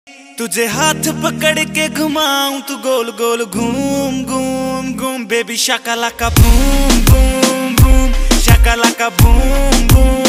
तुझे हाथ पकड़ के घुमाऊं तू गोल गोल घूम घूम घूम बेबी शाकालाका बूम बूम बूम शाकालाका बूम बूम